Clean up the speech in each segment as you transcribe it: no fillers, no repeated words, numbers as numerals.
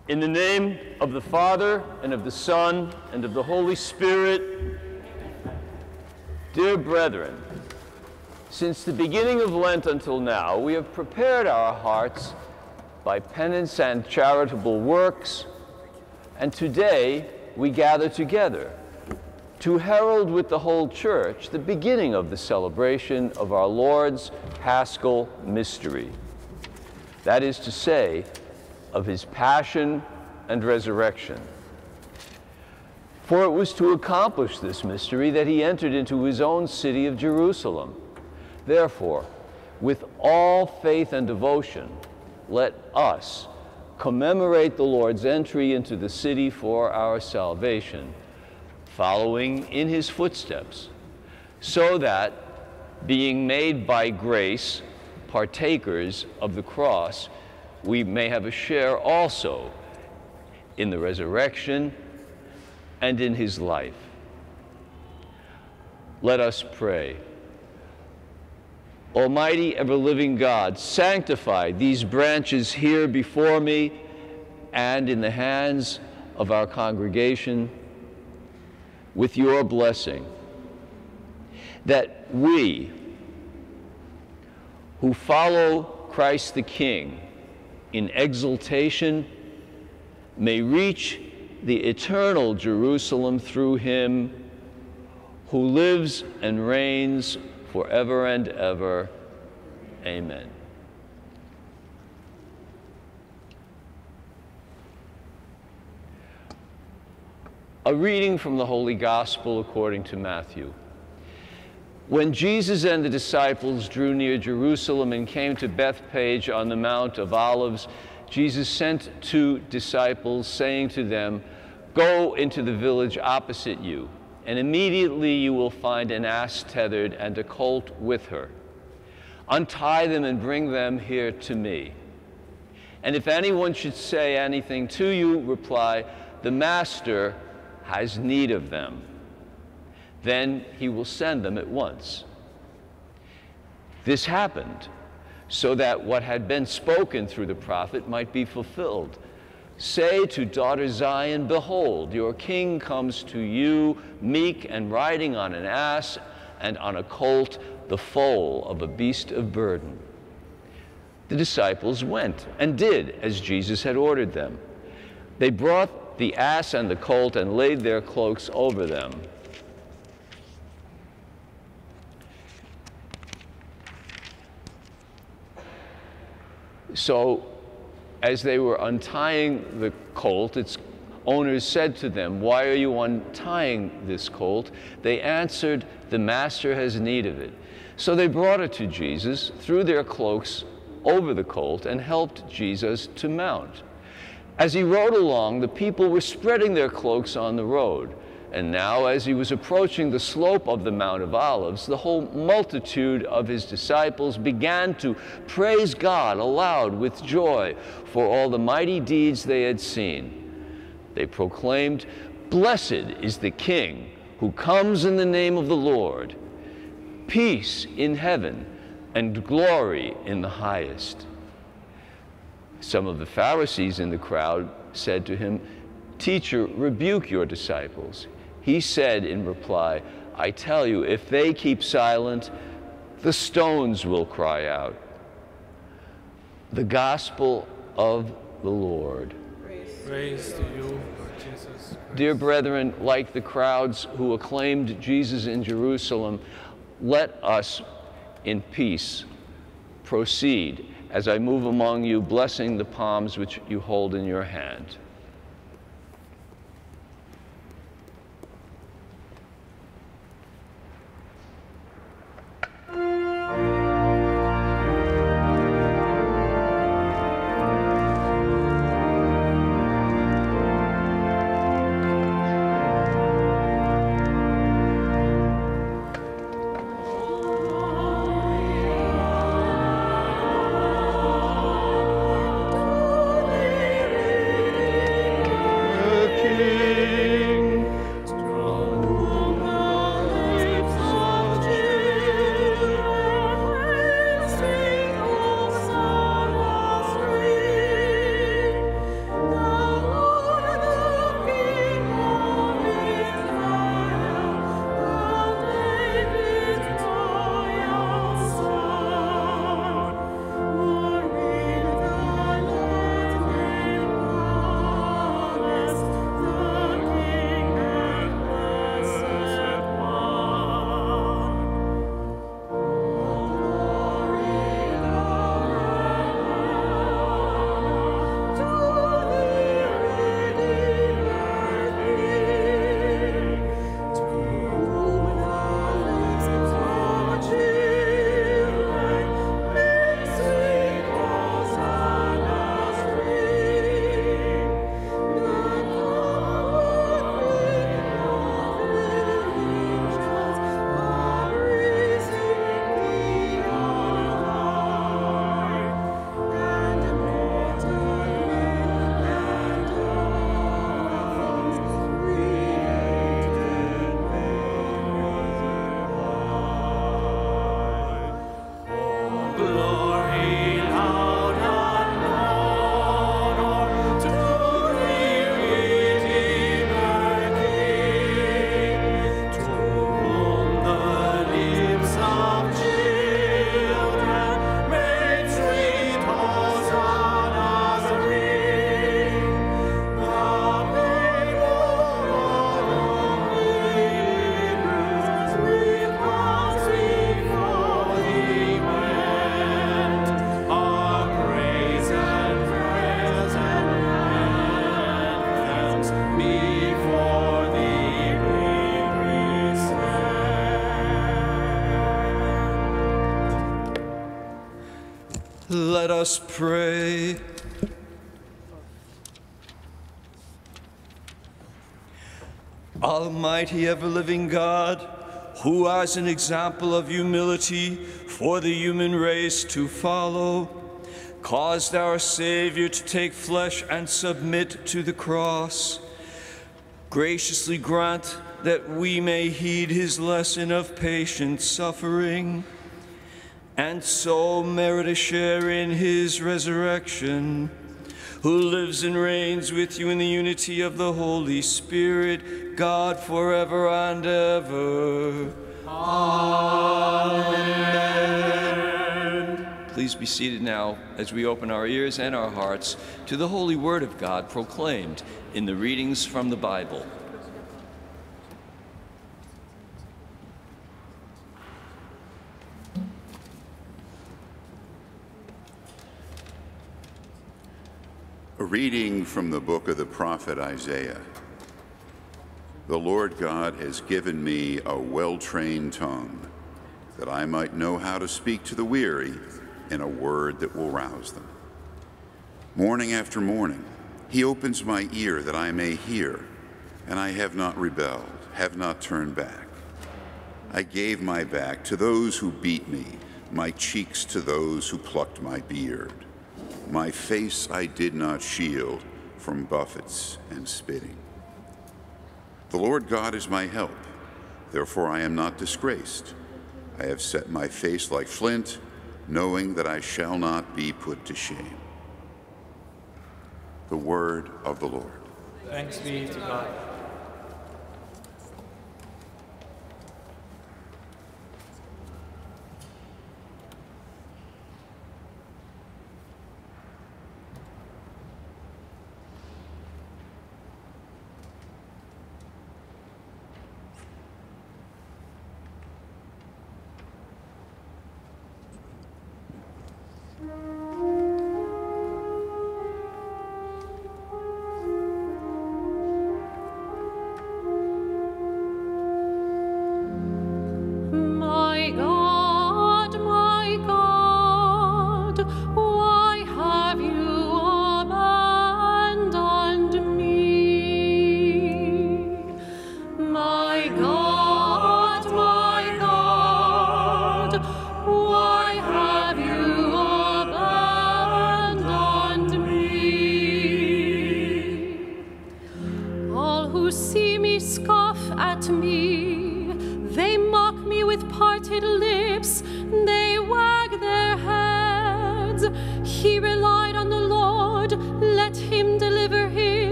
In the name of the Father, and of the Son, and of the Holy Spirit, dear brethren, since the beginning of Lent until now, we have prepared our hearts by penance and charitable works, and today we gather together to herald with the whole Church the beginning of the celebration of our Lord's Paschal Mystery. That is to say, of his passion and resurrection. For it was to accomplish this mystery that he entered into his own city of Jerusalem. Therefore, with all faith and devotion, let us commemorate the Lord's entry into the city for our salvation, following in his footsteps, so that, being made by grace partakers of the cross, we may have a share also in the resurrection and in his life. Let us pray. Almighty, ever-living God, sanctify these branches here before me and in the hands of our congregation with your blessing, that we, who follow Christ the King in exaltation, may reach the eternal Jerusalem through him who lives and reigns forever and ever. Amen. A reading from the Holy Gospel according to Matthew. When Jesus and the disciples drew near Jerusalem and came to Bethphage on the Mount of Olives, Jesus sent 2 disciples, saying to them, "Go into the village opposite you, and immediately you will find an ass tethered and a colt with her. Untie them and bring them here to me. And if anyone should say anything to you, reply, 'The Master has need of them.' Then he will send them at once." This happened so that what had been spoken through the prophet might be fulfilled. "Say to daughter Zion, behold, your king comes to you, meek and riding on an ass, and on a colt, the foal of a beast of burden." The disciples went and did as Jesus had ordered them. They brought the ass and the colt and laid their cloaks over them. So, as they were untying the colt, its owners said to them, "Why are you untying this colt?" They answered, "The Master has need of it." So they brought it to Jesus, threw their cloaks over the colt, and helped Jesus to mount. As he rode along, the people were spreading their cloaks on the road. And now, as he was approaching the slope of the Mount of Olives, the whole multitude of his disciples began to praise God aloud with joy for all the mighty deeds they had seen. They proclaimed, "Blessed is the King who comes in the name of the Lord. Peace in heaven and glory in the highest." Some of the Pharisees in the crowd said to him, "Teacher, rebuke your disciples." He said in reply, "I tell you, if they keep silent, the stones will cry out." The Gospel of the Lord. Praise to you, Lord Jesus Christ. Dear brethren, like the crowds who acclaimed Jesus in Jerusalem, let us in peace proceed as I move among you, blessing the palms which you hold in your hand. Let us pray. Almighty ever-living God, who as an example of humility for the human race to follow, caused our Savior to take flesh and submit to the cross, graciously grant that we may heed his lesson of patient suffering, and so merit a share in his resurrection, who lives and reigns with you in the unity of the Holy Spirit, God, forever and ever. Amen. Please be seated now as we open our ears and our hearts to the holy word of God proclaimed in the readings from the Bible. A reading from the book of the prophet Isaiah. The Lord God has given me a well-trained tongue, that I might know how to speak to the weary in a word that will rouse them. Morning after morning, he opens my ear that I may hear, and I have not rebelled, have not turned back. I gave my back to those who beat me, my cheeks to those who plucked my beard. My face I did not shield from buffets and spitting. The Lord God is my help, therefore I am not disgraced. I have set my face like flint, knowing that I shall not be put to shame. The word of the Lord. Thanks be to God.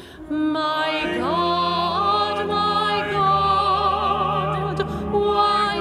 My God, why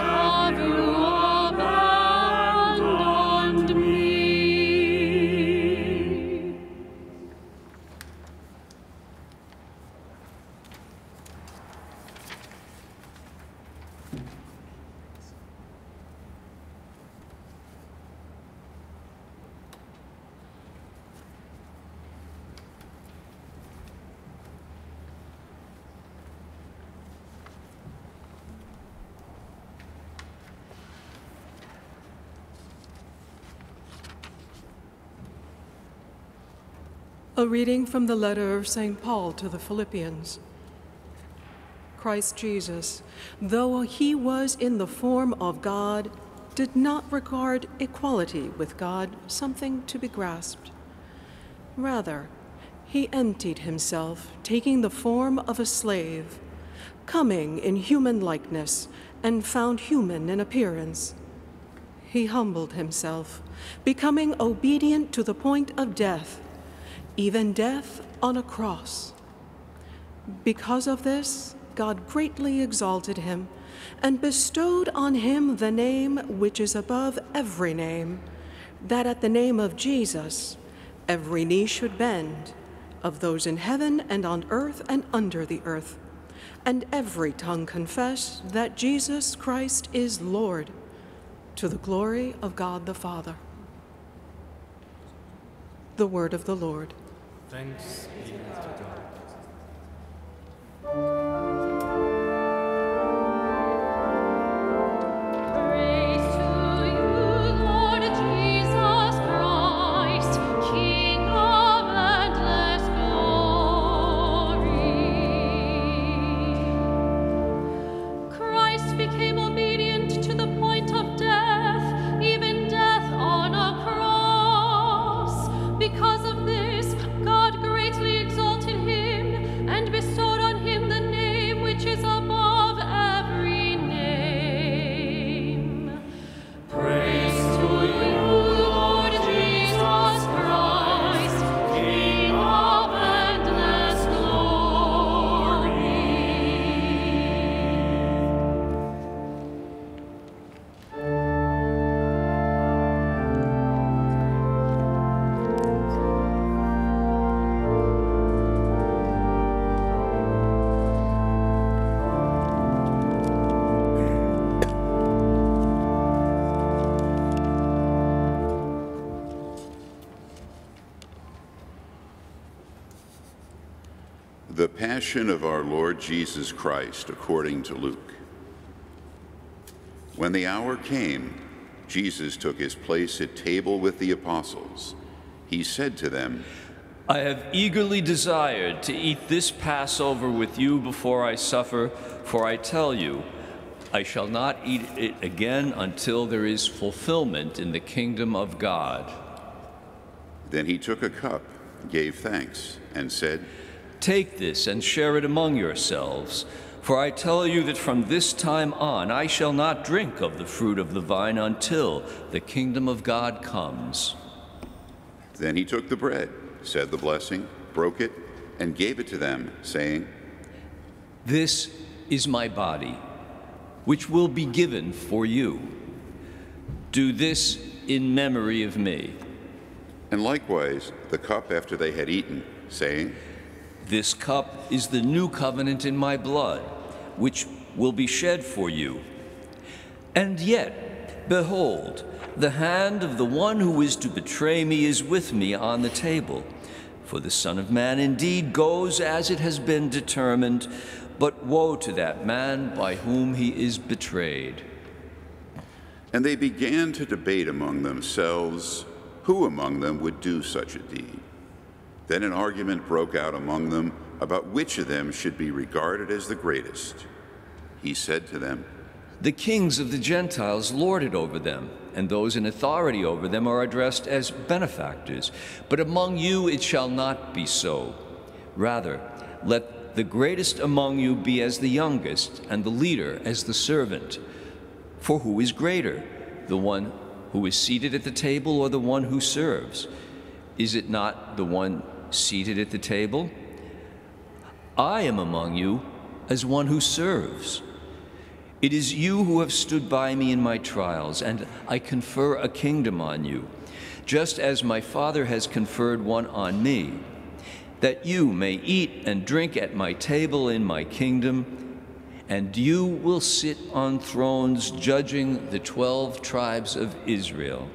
A reading from the letter of St. Paul to the Philippians. Christ Jesus, though he was in the form of God, did not regard equality with God something to be grasped. Rather, he emptied himself, taking the form of a slave, coming in human likeness, and found human in appearance. He humbled himself, becoming obedient to the point of death, even death on a cross. Because of this, God greatly exalted him and bestowed on him the name which is above every name, that at the name of Jesus every knee should bend, of those in heaven and on earth and under the earth, and every tongue confess that Jesus Christ is Lord, to the glory of God the Father. The word of the Lord. Thanks be to God. Praise to you, Lord Jesus Christ, King of endless glory. Christ became obedient to the point of death, even death on a cross. Because of this, God greatly exalted him and bestowed on him the name which is above every name. Praise to you, Lord Jesus Christ, King of endless glory. The Passion of our Lord Jesus Christ according to Luke. When the hour came, Jesus took his place at table with the apostles. He said to them, I have eagerly desired to eat this Passover with you before I suffer, for I tell you, I shall not eat it again until there is fulfillment in the kingdom of God. Then he took a cup, gave thanks, and said, Take this and share it among yourselves, for I tell you that from this time on I shall not drink of the fruit of the vine until the kingdom of God comes. Then he took the bread, said the blessing, broke it, and gave it to them, saying, This is my body, which will be given for you. Do this in memory of me. And likewise the cup after they had eaten, saying, This cup is the new covenant in my blood, which will be shed for you. And yet, behold, the hand of the one who is to betray me is with me on the table. For the Son of Man indeed goes as it has been determined, but woe to that man by whom he is betrayed. And they began to debate among themselves who among them would do such a deed. Then an argument broke out among them about which of them should be regarded as the greatest. He said to them, The kings of the Gentiles lord it over them, and those in authority over them are addressed as benefactors. But among you it shall not be so. Rather, let the greatest among you be as the youngest, and the leader as the servant. For who is greater, the one who is seated at the table or the one who serves? Is it not the one seated at the table? I am among you as one who serves. It is you who have stood by me in my trials, and I confer a kingdom on you, just as my Father has conferred one on me, that you may eat and drink at my table in my kingdom, and you will sit on thrones judging the 12 tribes of Israel.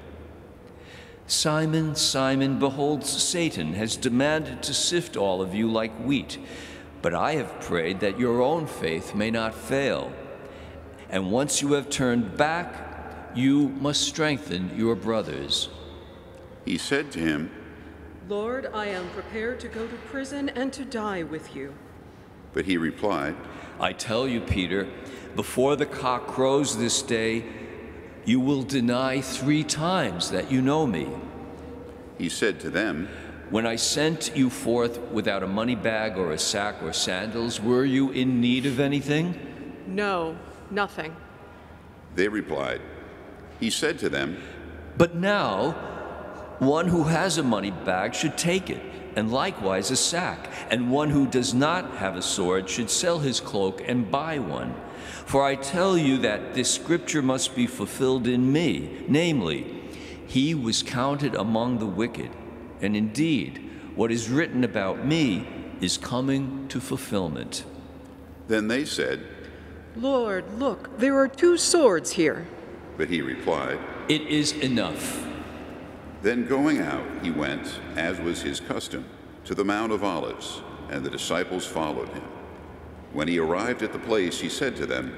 Simon, Simon, behold, Satan has demanded to sift all of you like wheat, but I have prayed that your own faith may not fail. And once you have turned back, you must strengthen your brothers. He said to him, Lord, I am prepared to go to prison and to die with you. But he replied, I tell you, Peter, before the cock crows this day, you will deny 3 times that you know me. He said to them, When I sent you forth without a money bag or a sack or sandals, were you in need of anything? No, nothing. They replied. He said to them, But now, one who has a money bag should take it, and likewise a sack, and one who does not have a sword should sell his cloak and buy one. For I tell you that this scripture must be fulfilled in me, namely, he was counted among the wicked, and indeed, what is written about me is coming to fulfillment. Then they said, Lord, look, there are 2 swords here. but he replied, It is enough. Then going out, he went, as was his custom, to the Mount of Olives, and the disciples followed him. When he arrived at the place, he said to them,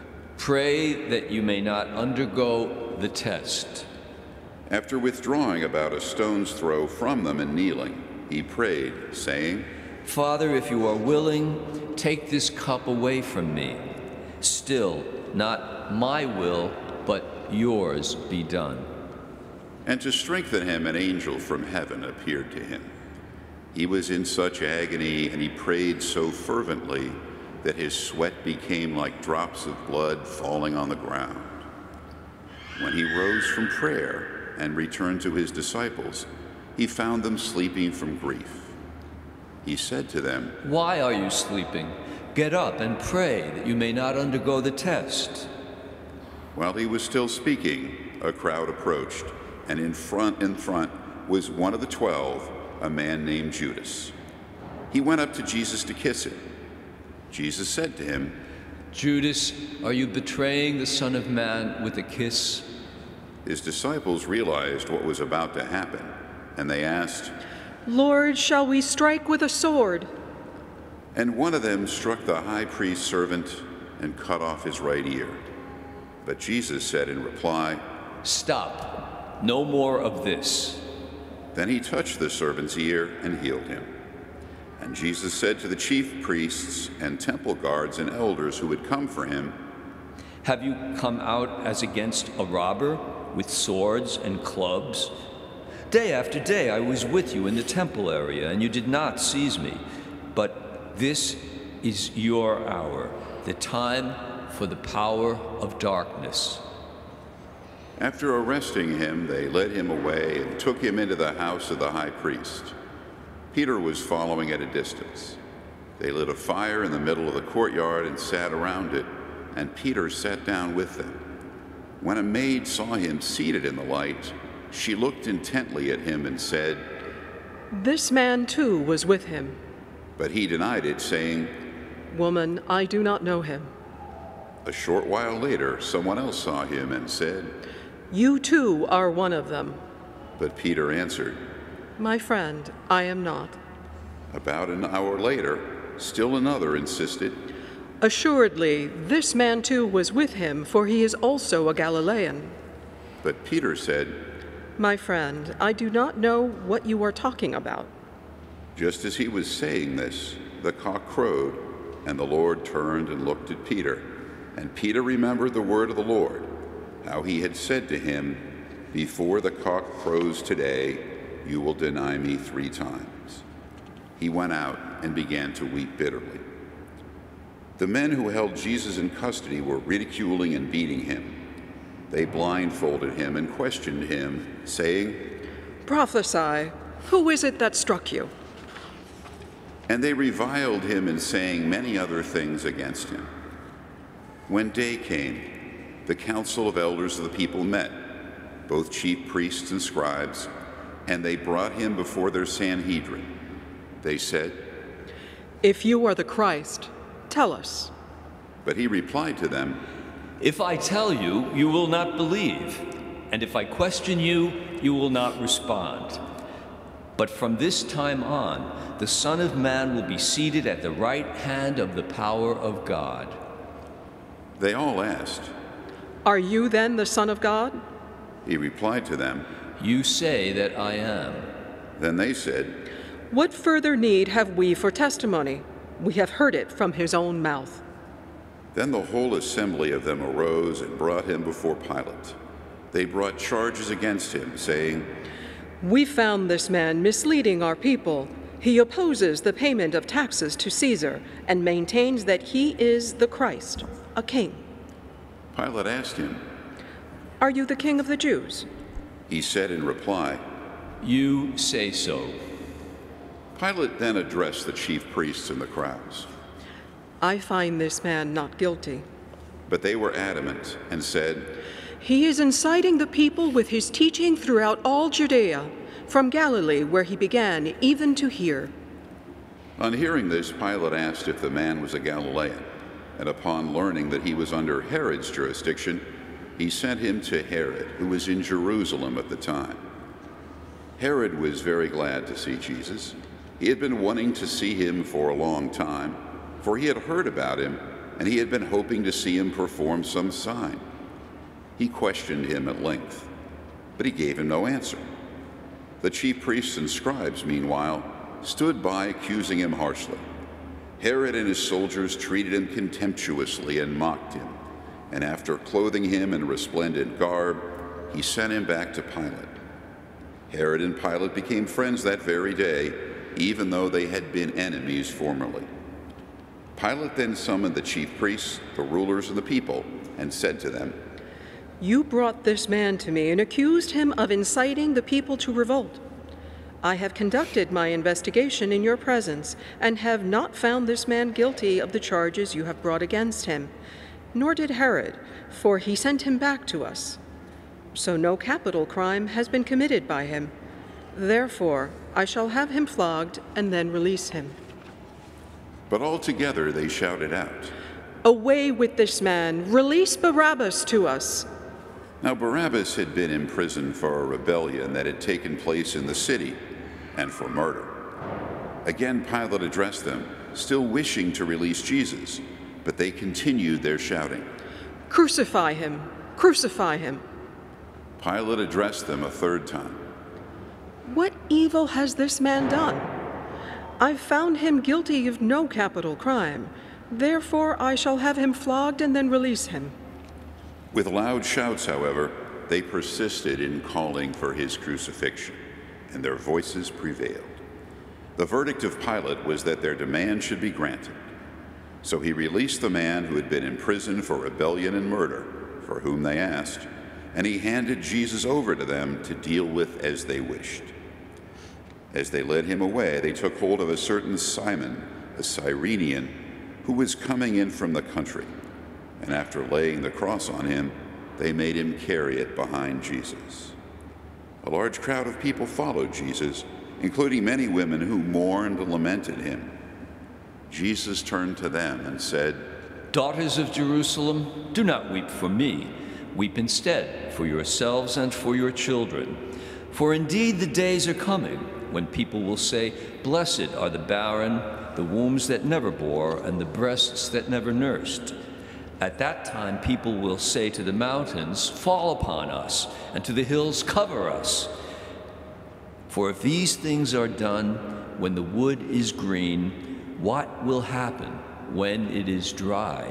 Pray that you may not undergo the test. After withdrawing about a stone's throw from them and kneeling, he prayed, saying, Father, if you are willing, take this cup away from me. Still, not my will, but yours be done. And to strengthen him, an angel from heaven appeared to him. He was in such agony, and he prayed so fervently that his sweat became like drops of blood falling on the ground. When he rose from prayer and returned to his disciples, he found them sleeping from grief. He said to them, Why are you sleeping? Get up and pray that you may not undergo the test. While he was still speaking, a crowd approached, and in front was one of the 12, a man named Judas. He went up to Jesus to kiss him. Jesus said to him, Judas, are you betraying the Son of Man with a kiss? His disciples realized what was about to happen, and they asked, Lord, shall we strike with a sword? And one of them struck the high priest's servant and cut off his right ear. But Jesus said in reply, Stop. No more of this. Then he touched the servant's ear and healed him. And Jesus said to the chief priests and temple guards and elders who had come for him, Have you come out as against a robber with swords and clubs? Day after day I was with you in the temple area, and you did not seize me. But this is your hour, the time for the power of darkness. After arresting him, they led him away and took him into the house of the high priest. Peter was following at a distance. They lit a fire in the middle of the courtyard and sat around it, and Peter sat down with them. When a maid saw him seated in the light, she looked intently at him and said, This man too was with him. But he denied it, saying, Woman, I do not know him. A short while later, someone else saw him and said, You too are one of them. But Peter answered, My friend, I am not. About an hour later, still another insisted, Assuredly, this man too was with him, for he is also a Galilean. But Peter said, My friend, I do not know what you are talking about. Just as he was saying this, the cock crowed, and the Lord turned and looked at Peter. And Peter remembered the word of the Lord, how he had said to him, Before the cock crows today, you will deny me 3 times. He went out and began to weep bitterly. The men who held Jesus in custody were ridiculing and beating him. They blindfolded him and questioned him, saying, Prophesy, who is it that struck you? And they reviled him in saying many other things against him. When day came, the council of elders of the people met, both chief priests and scribes, and they brought him before their Sanhedrin. They said, If you are the Christ, tell us. But he replied to them, If I tell you, you will not believe, and if I question you, you will not respond. But from this time on, the Son of Man will be seated at the right hand of the power of God. They all asked. Are you then the Son of God? He replied to them, You say that I am. Then they said, "What further need have we for testimony? We have heard it from his own mouth." Then the whole assembly of them arose and brought him before Pilate. They brought charges against him, saying, "We found this man misleading our people. He opposes the payment of taxes to Caesar and maintains that he is the Christ, a king." Pilate asked him. "Are you the king of the Jews?" He said in reply, You say so. Pilate then addressed the chief priests and the crowds. "I find this man not guilty. But they were adamant and said, He is inciting the people with his teaching throughout all Judea, from Galilee where he began, even to here." On hearing this, Pilate asked if the man was a Galilean, and upon learning that he was under Herod's jurisdiction, he sent him to Herod, who was in Jerusalem at the time. Herod was very glad to see Jesus. He had been wanting to see him for a long time, for he had heard about him, and he had been hoping to see him perform some sign. He questioned him at length, but he gave him no answer. The chief priests and scribes, meanwhile, stood by accusing him harshly. Herod and his soldiers treated him contemptuously and mocked him, and after clothing him in resplendent garb, he sent him back to Pilate. Herod and Pilate became friends that very day, even though they had been enemies formerly. Pilate then summoned the chief priests, the rulers, and the people, and said to them, "You brought this man to me and accused him of inciting the people to revolt. I have conducted my investigation in your presence and have not found this man guilty of the charges you have brought against him, nor did Herod, for he sent him back to us. So no capital crime has been committed by him. Therefore, I shall have him flogged and then release him." but all together they shouted out, "Away with this man! Release Barabbas to us!" Now Barabbas had been imprisoned for a rebellion that had taken place in the city and for murder. Again Pilate addressed them, still wishing to release Jesus, but they continued their shouting. "Crucify him! Crucify him!" Pilate addressed them a third time. "What evil has this man done? I've found him guilty of no capital crime. Therefore, I shall have him flogged and then release him." With loud shouts, however, they persisted in calling for his crucifixion, and their voices prevailed. The verdict of Pilate was that their demand should be granted. So he released the man who had been in prison for rebellion and murder, for whom they asked, and he handed Jesus over to them to deal with as they wished. As they led him away, they took hold of a certain Simon, a Cyrenian, who was coming in from the country, and after laying the cross on him, they made him carry it behind Jesus. A large crowd of people followed Jesus, including many women who mourned and lamented him. Jesus turned to them and said, Daughters of Jerusalem, do not weep for me. Weep instead for yourselves and for your children. For indeed the days are coming when people will say, Blessed are the barren, the wombs that never bore, and the breasts that never nursed. At that time people will say to the mountains, Fall upon us, and to the hills, Cover us. For if these things are done when the wood is green, what will happen when it is dry?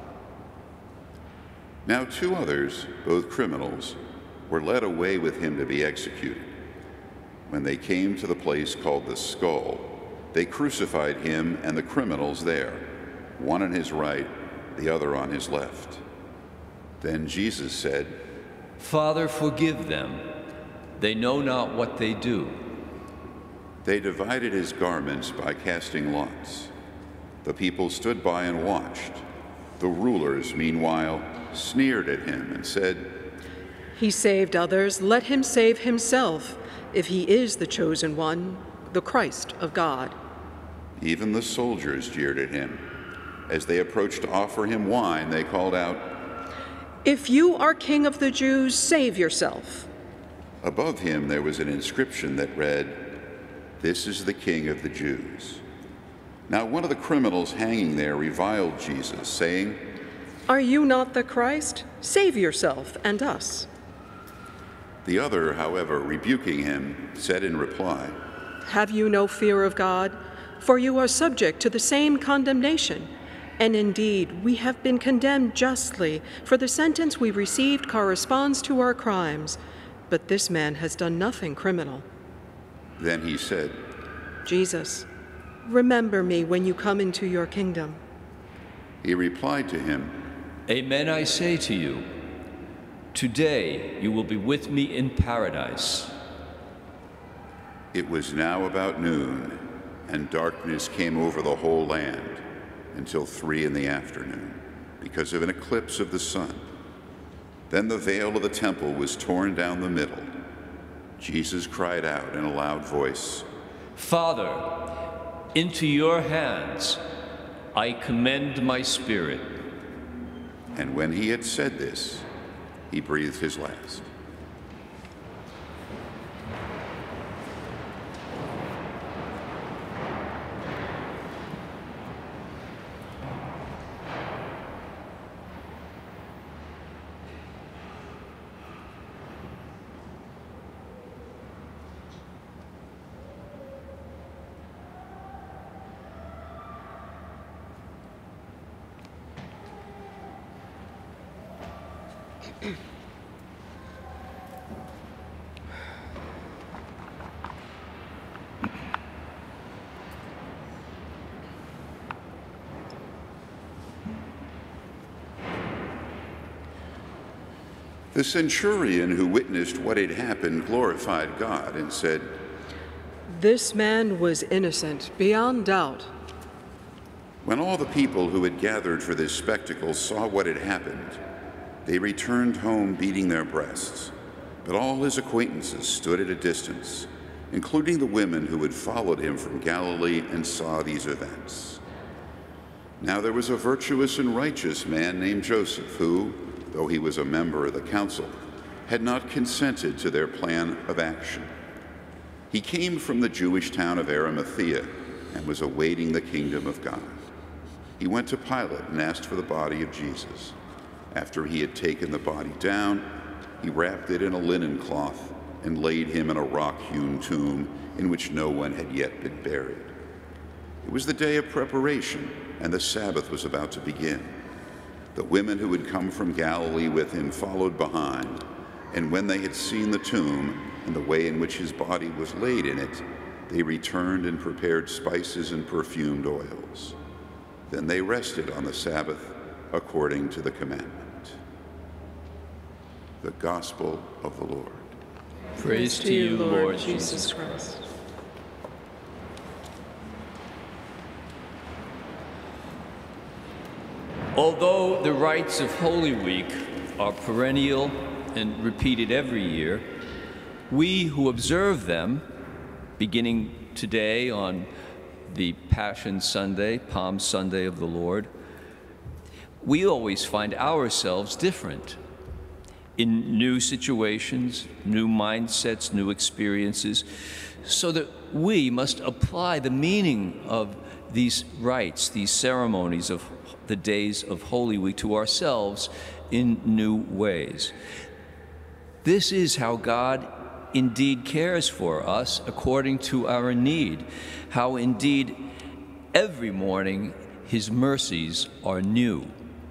Now 2 others, both criminals, were led away with him to be executed. When they came to the place called the Skull, they crucified him and the criminals there, one on his right, the other on his left. Then Jesus said, Father, forgive them. They know not what they do. They divided his garments by casting lots. The people stood by and watched. The rulers, meanwhile, sneered at him and said, He saved others, let him save himself, if he is the chosen one, the Christ of God. Even the soldiers jeered at him. As they approached to offer him wine, they called out, If you are king of the Jews, save yourself. Above him there was an inscription that read, This is the King of the Jews. Now one of the criminals hanging there reviled Jesus, saying, Are you not the Christ? Save yourself and us. The other, however, rebuking him, said in reply, have you no fear of God? For you are subject to the same condemnation. And indeed, we have been condemned justly, for the sentence we received corresponds to our crimes. But this man has done nothing criminal." Then he said, "Jesus, remember me when you come into your kingdom." He replied to him, "Amen, I say to you, today you will be with me in paradise." It was now about noon, and darkness came over the whole land until 3 p.m, because of an eclipse of the sun. Then the veil of the temple was torn down the middle. Jesus cried out in a loud voice, "Father, into your hands I commend my spirit." And when he had said this, he breathed his last. The centurion who witnessed what had happened glorified God and said, "This man was innocent beyond doubt." When all the people who had gathered for this spectacle saw what had happened, they returned home beating their breasts. But all his acquaintances stood at a distance, including the women who had followed him from Galilee and saw these events. Now there was a virtuous and righteous man named Joseph who, though he was a member of the council, had not consented to their plan of action. He came from the Jewish town of Arimathea and was awaiting the kingdom of God. He went to Pilate and asked for the body of Jesus. After he had taken the body down, he wrapped it in a linen cloth and laid him in a rock-hewn tomb in which no one had yet been buried. It was the day of preparation, and the Sabbath was about to begin. The women who had come from Galilee with him followed behind, and when they had seen the tomb and the way in which his body was laid in it, they returned and prepared spices and perfumed oils. Then they rested on the Sabbath according to the commandment. The Gospel of the Lord. Praise to you, Lord Jesus Christ. Although the rites of Holy Week are perennial and repeated every year, we who observe them, beginning today on the Passion Sunday, Palm Sunday of the Lord, we always find ourselves different in new situations, new mindsets, new experiences, so that we must apply the meaning of these rites, these ceremonies of the days of Holy Week to ourselves in new ways. This is how God indeed cares for us according to our need, how indeed every morning his mercies are new.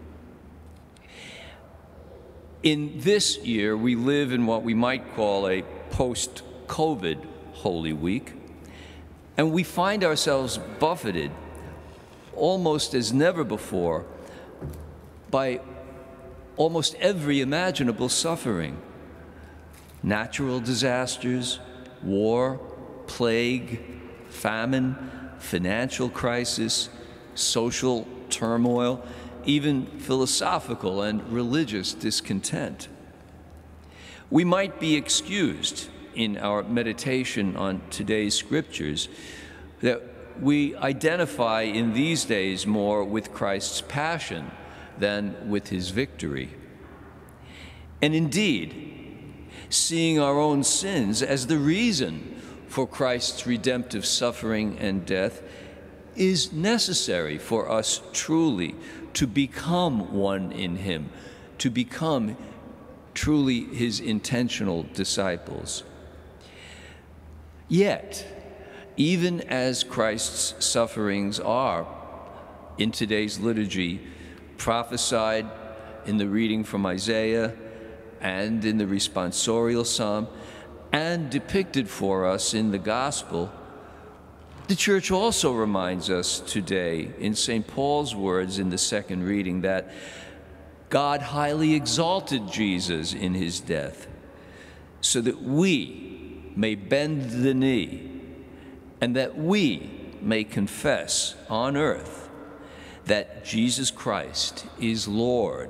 In this year, we live in what we might call a post-COVID Holy Week, and we find ourselves buffeted almost as never before by almost every imaginable suffering. Natural disasters, war, plague, famine, financial crisis, social turmoil, even philosophical and religious discontent. We might be excused in our meditation on today's scriptures that we identify in these days more with Christ's passion than with his victory. And indeed, seeing our own sins as the reason for Christ's redemptive suffering and death is necessary for us truly to become one in him, to become truly his intentional disciples. Yet, even as Christ's sufferings are in today's liturgy prophesied in the reading from Isaiah and in the responsorial psalm and depicted for us in the gospel, the Church also reminds us today in St. Paul's words in the second reading that God highly exalted Jesus in his death so that we may bend the knee and that we may confess on earth that Jesus Christ is Lord.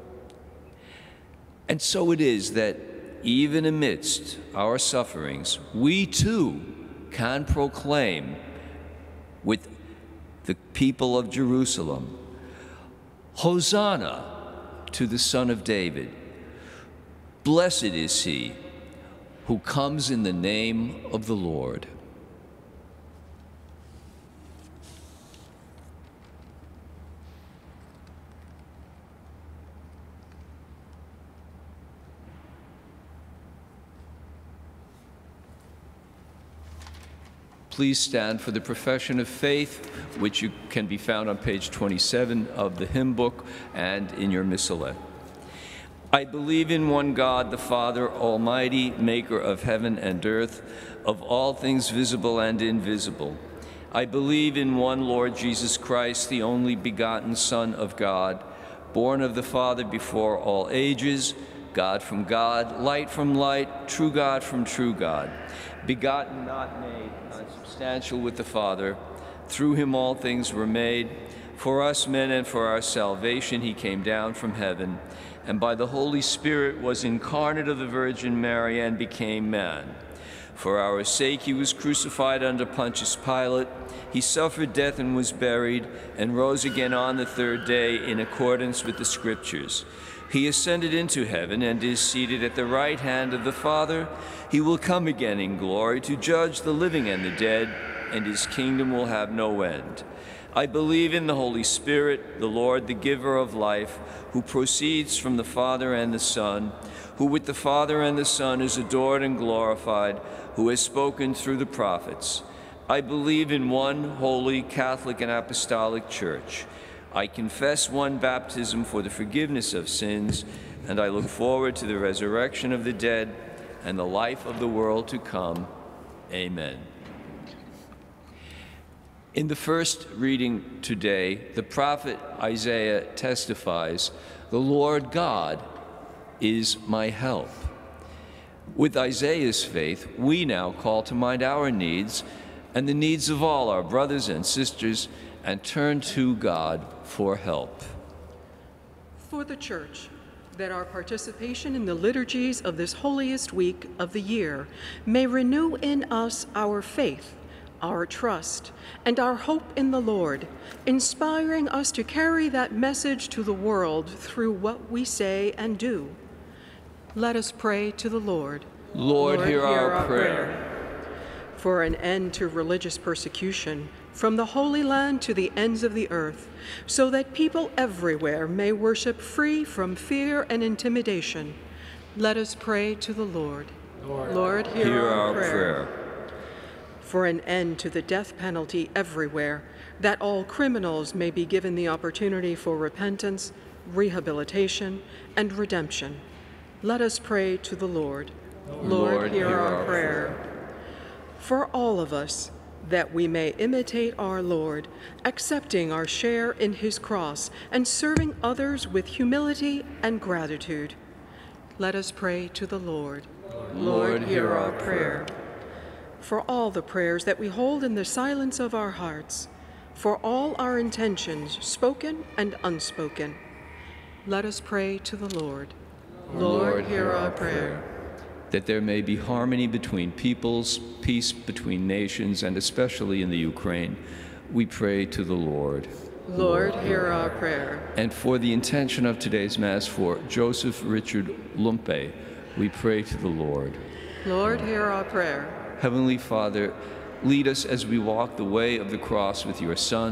And so it is that even amidst our sufferings, we too can proclaim with the people of Jerusalem, Hosanna to the Son of David. Blessed is he who comes in the name of the Lord. Please stand for the profession of faith, which can be found on page 27 of the hymn book and in your missalette. I believe in one God, the Father Almighty, maker of heaven and earth, of all things visible and invisible. I believe in one Lord Jesus Christ, the only begotten Son of God, born of the Father before all ages, God from God, light from light, true God from true God, begotten, not made, consubstantial with the Father. Through him all things were made. For us men and for our salvation he came down from heaven, and by the Holy Spirit was incarnate of the Virgin Mary and became man. For our sake he was crucified under Pontius Pilate. He suffered death and was buried, and rose again on the third day in accordance with the Scriptures. He ascended into heaven and is seated at the right hand of the Father. He will come again in glory to judge the living and the dead, and his kingdom will have no end. I believe in the Holy Spirit, the Lord, the giver of life, who proceeds from the Father and the Son, who with the Father and the Son is adored and glorified, who has spoken through the prophets. I believe in one holy, Catholic, and Apostolic Church. I confess one baptism for the forgiveness of sins, and I look forward to the resurrection of the dead and the life of the world to come. Amen. In the first reading today, the prophet Isaiah testifies, "The Lord God is my help." With Isaiah's faith, we now call to mind our needs and the needs of all our brothers and sisters and turn to God for help. For the Church, that our participation in the liturgies of this holiest week of the year may renew in us our faith, our trust, and our hope in the Lord, inspiring us to carry that message to the world through what we say and do. Let us pray to the Lord. Lord, hear our prayer. For an end to religious persecution, from the Holy Land to the ends of the earth, so that people everywhere may worship free from fear and intimidation. Let us pray to the Lord. Lord, hear our prayer. For an end to the death penalty everywhere, that all criminals may be given the opportunity for repentance, rehabilitation, and redemption. Let us pray to the Lord. Lord, hear our prayer. For all of us, that we may imitate our Lord, accepting our share in his cross and serving others with humility and gratitude. Let us pray to the Lord. Lord, hear our prayer. For all the prayers that we hold in the silence of our hearts, for all our intentions, spoken and unspoken, let us pray to the Lord. Lord, hear our prayer. That there may be harmony between peoples, peace between nations, and especially in the Ukraine, we pray to the Lord. Lord, hear our prayer. And for the intention of today's Mass for Joseph Richard Lumpe, we pray to the Lord. Lord, hear our prayer. Heavenly Father, lead us as we walk the way of the cross with your Son,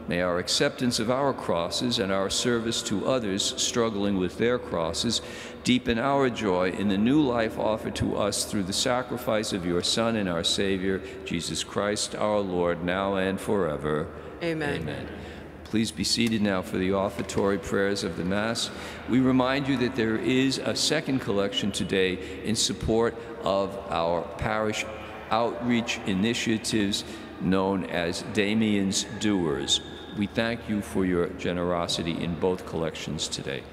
May our acceptance of our crosses and our service to others struggling with their crosses deepen our joy in the new life offered to us through the sacrifice of your Son and our Savior, Jesus Christ our Lord, now and forever. Amen. Amen. Please be seated now for the offertory prayers of the Mass. We remind you that there is a second collection today in support of our parish outreach initiatives known as Damien's Doers. We thank you for your generosity in both collections today.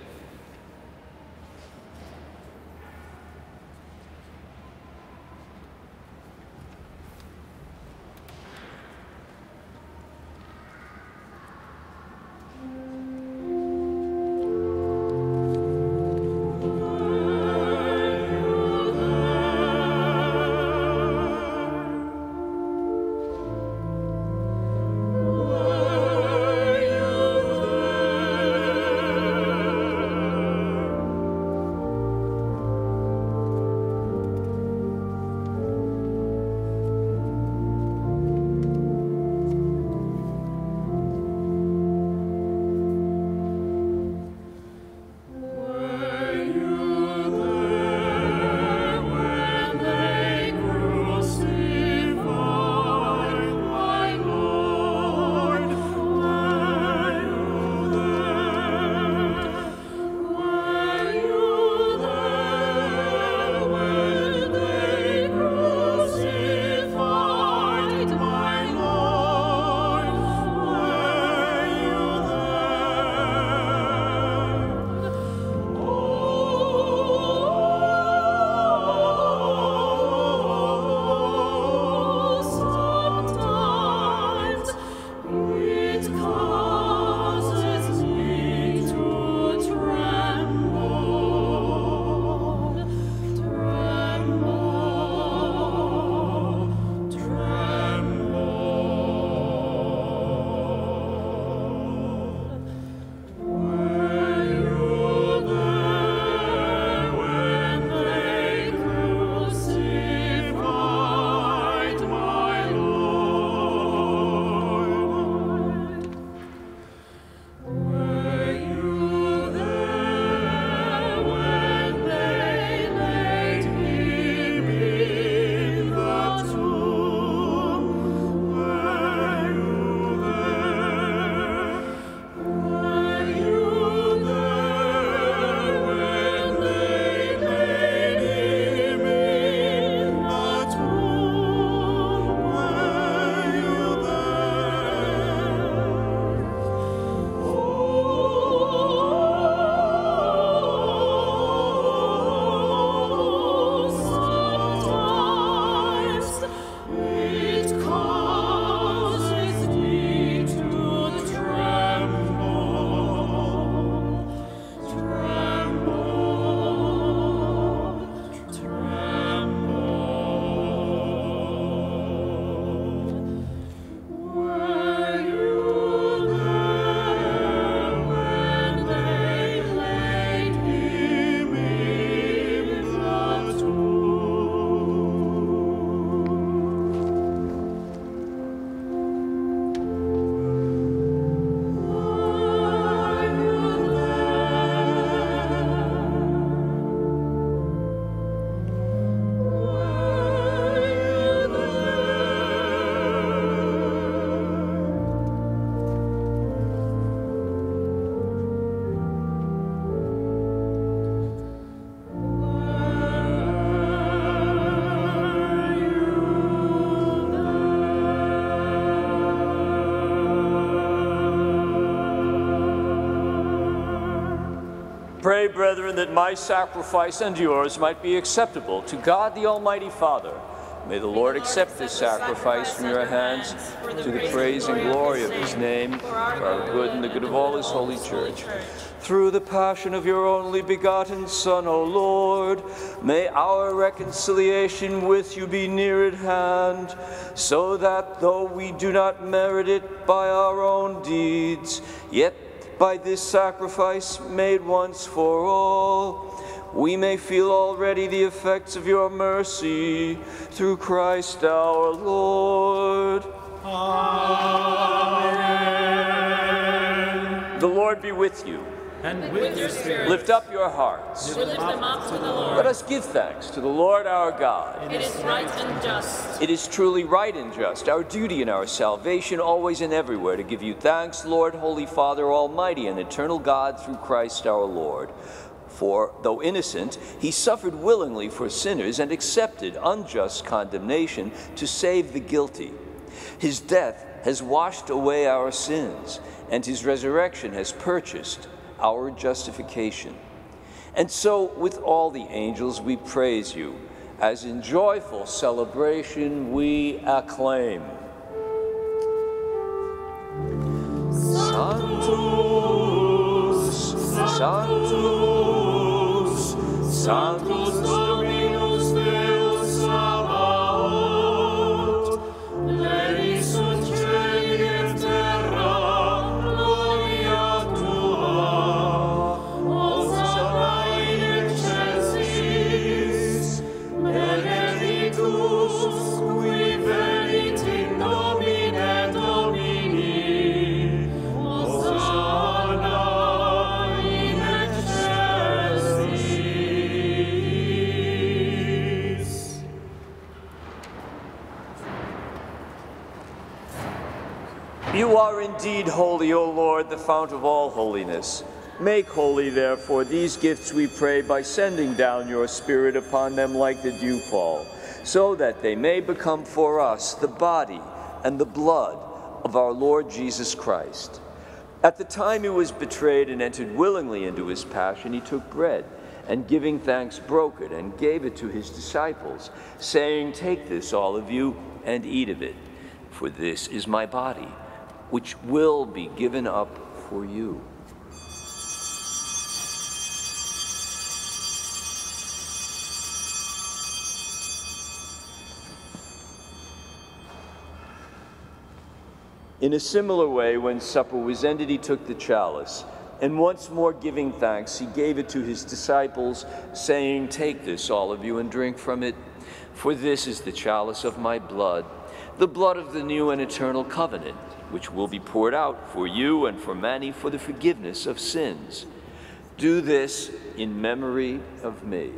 Pray, brethren, that my sacrifice and yours might be acceptable to God the Almighty Father. May the Lord accept this sacrifice from your hands to the praise and glory of his name, for our good and the good of all his holy church. Through the passion of your only begotten Son, O Lord, may our reconciliation with you be near at hand, so that though we do not merit it by our own deeds, yet by this sacrifice made once for all, we may feel already the effects of your mercy, through Christ our Lord. Amen. Lord be with you. And with your spirit. Lift up your hearts. We lift them up to the Lord. Let us give thanks to the Lord our God. It is right and just. It is truly right and just, our duty and our salvation, always and everywhere, to give you thanks, Lord, Holy Father, Almighty and eternal God, through Christ our Lord. For, though innocent, he suffered willingly for sinners and accepted unjust condemnation to save the guilty. His death has washed away our sins, and his resurrection has purchased our justification. And so, with all the angels, we praise you, as in joyful celebration we acclaim. Sanctus, Sanctus, Sanctus Dominus Deus Sabaoth, Levis ut caeli et terra, gloria tua, Hosanna in excelsis, benedictus qui venit in nomine Domini, Hosanna in excelsis. You are indeed holy, O Lord, the fount of all holiness. Make holy, therefore, these gifts, we pray, by sending down your Spirit upon them like the dewfall, so that they may become for us the body and the blood of our Lord Jesus Christ. At the time he was betrayed and entered willingly into his passion, he took bread, and giving thanks broke it, and gave it to his disciples, saying, "Take this, all of you, and eat of it, for this is my body, which will be given up for you." In a similar way, when supper was ended, he took the chalice, and once more giving thanks, he gave it to his disciples, saying, "Take this, all of you, and drink from it, for this is the chalice of my blood, the blood of the new and eternal covenant, which will be poured out for you and for many for the forgiveness of sins. Do this in memory of me."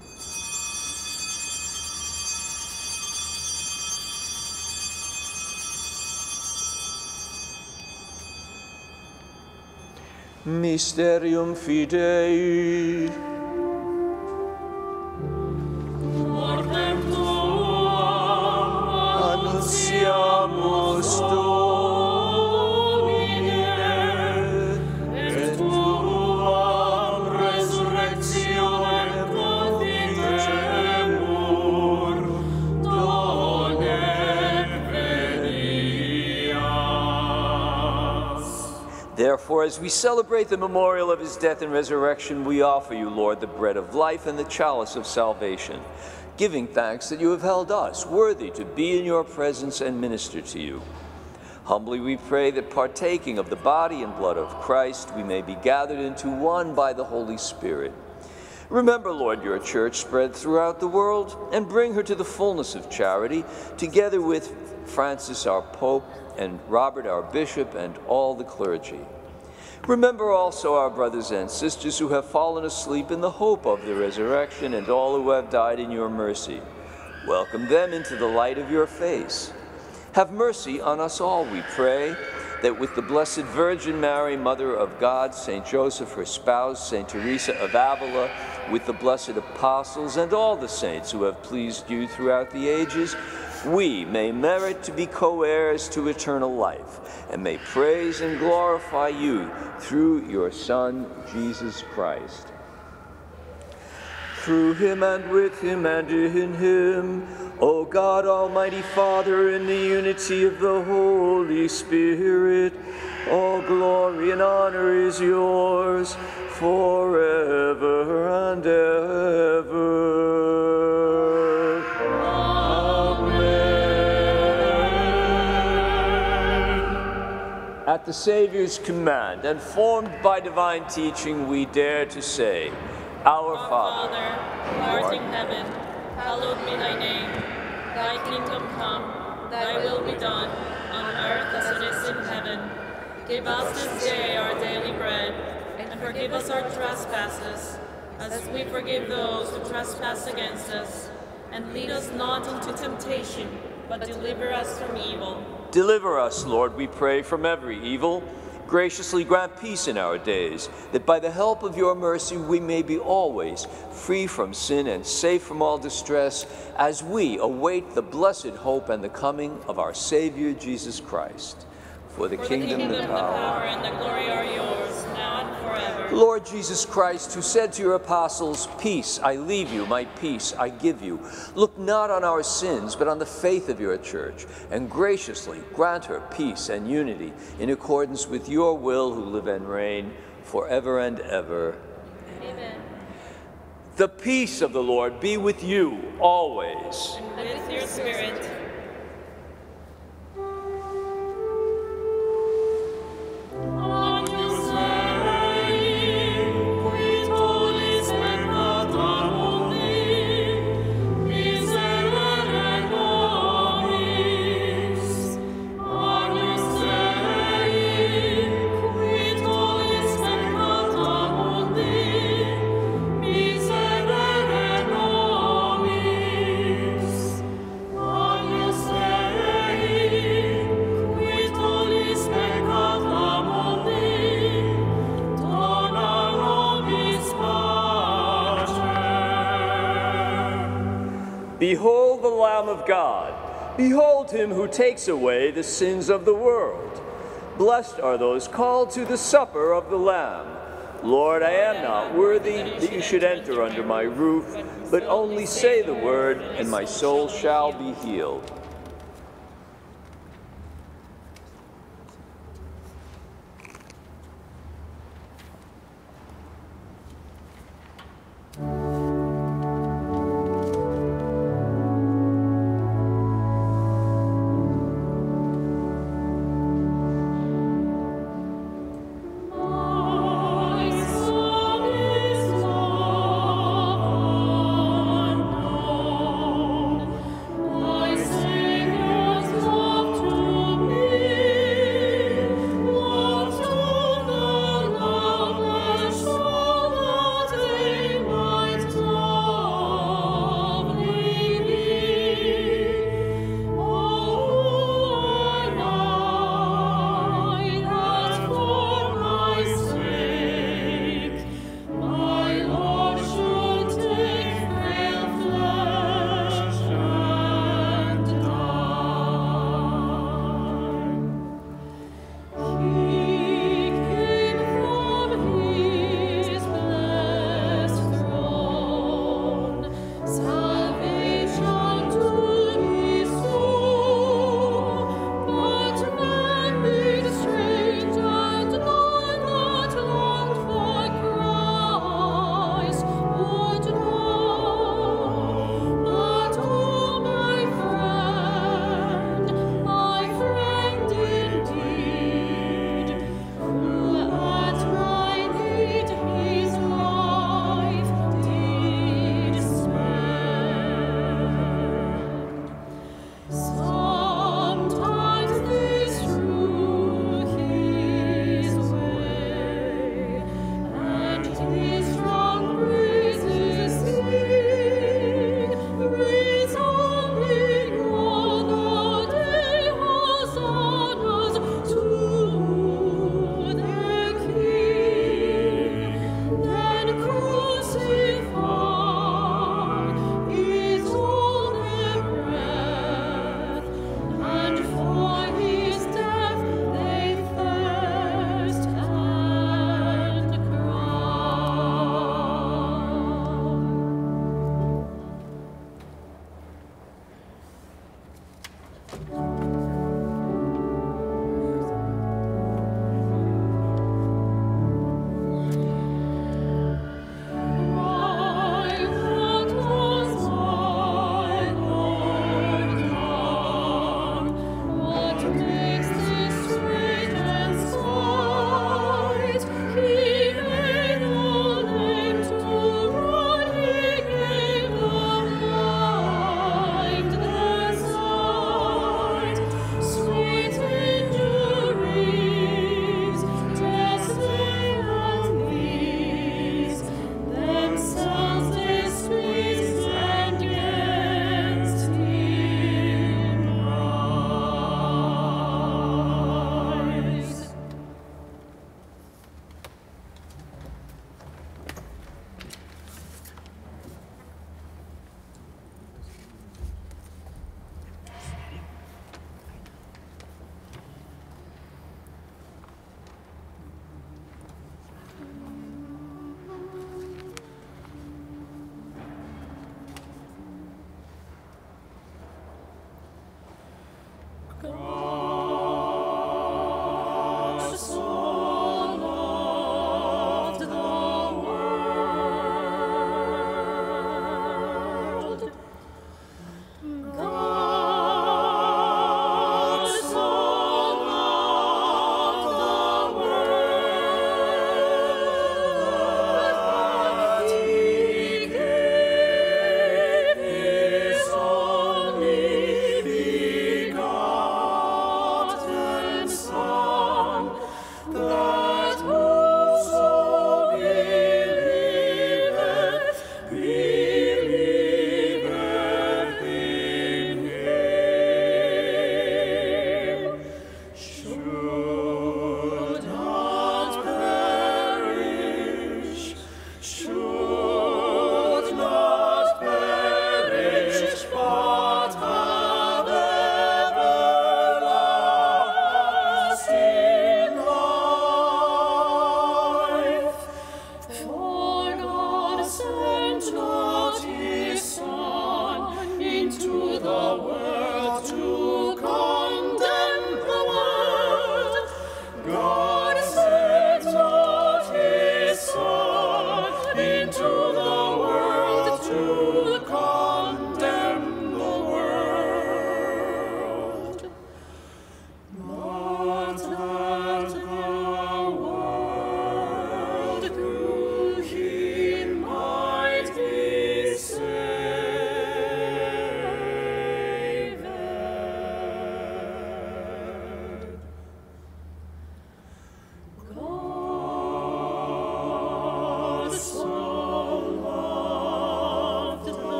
Mysterium Fidei. Mortem tuam annunciamus Domine, et tuam resurrectionem confitemur, donec venias. Therefore, as we celebrate the memorial of his death and resurrection, we offer you, Lord, the bread of life and the chalice of salvation, giving thanks that you have held us worthy to be in your presence and minister to you. Humbly we pray that, partaking of the body and blood of Christ, we may be gathered into one by the Holy Spirit. Remember, Lord, your church spread throughout the world, and bring her to the fullness of charity, together with Francis our Pope, and Robert our Bishop, and all the clergy. Remember also our brothers and sisters who have fallen asleep in the hope of the resurrection, and all who have died in your mercy. Welcome them into the light of your face. Have mercy on us all, we pray, that with the Blessed Virgin Mary, Mother of God, St. Joseph, her spouse, St. Teresa of Avila, with the blessed apostles and all the saints who have pleased you throughout the ages, we may merit to be co-heirs to eternal life, and may praise and glorify you through your Son, Jesus Christ. Through him and with him and in him, O God, Almighty Father, in the unity of the Holy Spirit, all glory and honor is yours forever and ever. Amen. At the Savior's command, and formed by divine teaching, we dare to say, Our Father, who art in heaven, hallowed be thy name. Thy kingdom come, thy will be done, on earth as it is in heaven. Give us this day our daily bread, and forgive us our trespasses, as we forgive those who trespass against us. And lead us not into temptation, but deliver us from evil. Deliver us, Lord, we pray, from every evil. Graciously grant peace in our days, that by the help of your mercy we may be always free from sin and safe from all distress, as we await the blessed hope and the coming of our Savior Jesus Christ. For the kingdom, the power, and the glory are yours, now and forever. Lord Jesus Christ, who said to your apostles, "Peace I leave you, my peace I give you," look not on our sins, but on the faith of your church, and graciously grant her peace and unity in accordance with your will, who live and reign forever and ever. Amen. The peace of the Lord be with you always. And with your spirit. Behold the Lamb of God. Behold him who takes away the sins of the world. Blessed are those called to the supper of the Lamb. Lord, I am not worthy that you should enter under my roof, but only say the word, and my soul shall be healed. Voice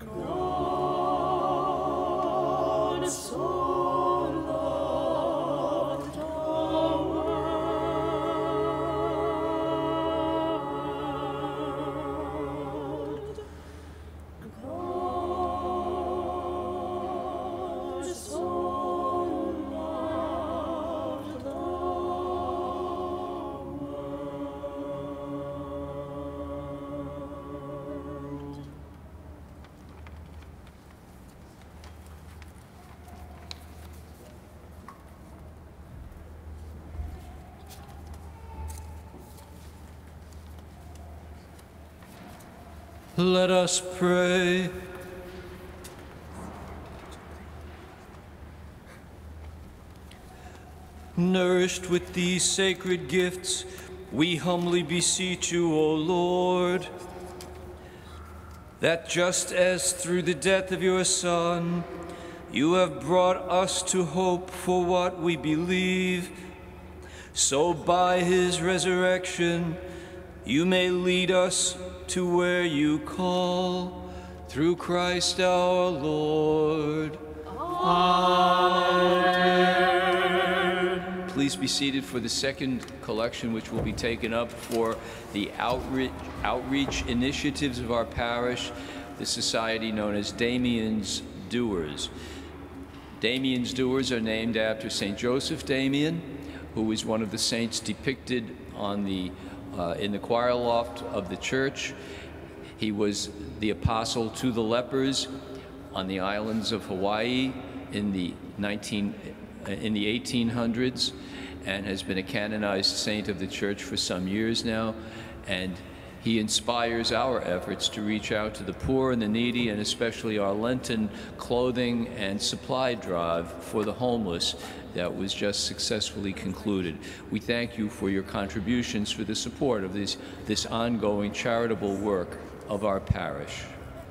God so loved the world. God so loved the world. Let us pray. Nourished with these sacred gifts, we humbly beseech you, O Lord, that just as through the death of your Son, you have brought us to hope for what we believe, so by his resurrection, you may lead us to where you call, through Christ our Lord. Amen. Please be seated for the second collection, which will be taken up for the outreach initiatives of our parish, the society known as Damien's Doers. Damien's Doers are named after St. Joseph Damien, who is one of the saints depicted on the in the choir loft of the church. He was the apostle to the lepers on the islands of Hawaii in the 1800s, and has been a canonized saint of the church for some years now. And he inspires our efforts to reach out to the poor and the needy, and especially our Lenten clothing and supply drive for the homeless that was just successfully concluded. We thank you for your contributions for the support of this ongoing charitable work of our parish.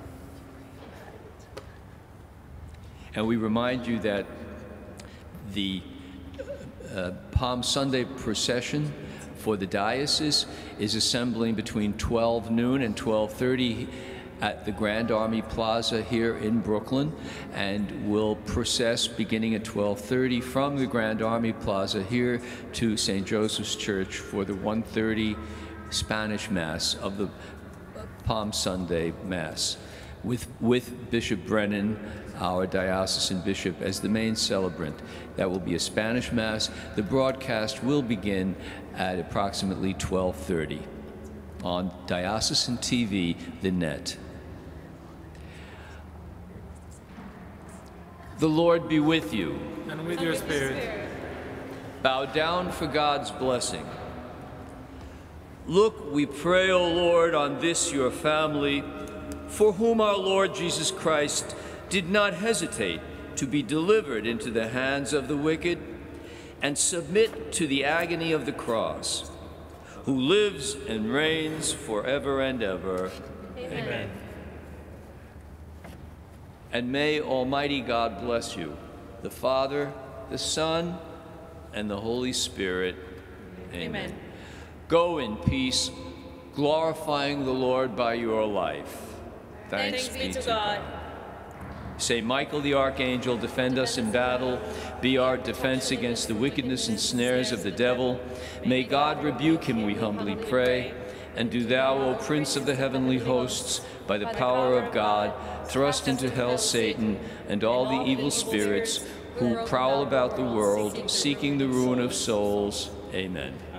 And we remind you that the Palm Sunday procession for the diocese is assembling between 12 noon and 12:30 at the Grand Army Plaza here in Brooklyn, and will process beginning at 12:30 from the Grand Army Plaza here to St. Joseph's Church for the 1:30 Spanish Mass of the Palm Sunday Mass, with Bishop Brennan, our diocesan bishop, as the main celebrant. That will be a Spanish Mass. The broadcast will begin at approximately 12:30 on Diocesan TV, the net. The Lord be with you. And with your spirit. Bow down for God's blessing. Look, we pray, O Lord, on this your family, for whom our Lord Jesus Christ did not hesitate to be delivered into the hands of the wicked and submit to the agony of the cross, who lives and reigns forever and ever. Amen. And may Almighty God bless you, the Father, the Son, and the Holy Spirit. Amen. Go in peace, glorifying the Lord by your life. Thanks be to God. Saint Michael the Archangel, defend us in battle. Be our defense against the wickedness and snares of the devil. May God rebuke him, we humbly pray. And do thou, O Prince of the heavenly hosts, by the power of God, thrust into hell Satan and all the evil spirits who prowl about the world, seeking the ruin of souls. Amen.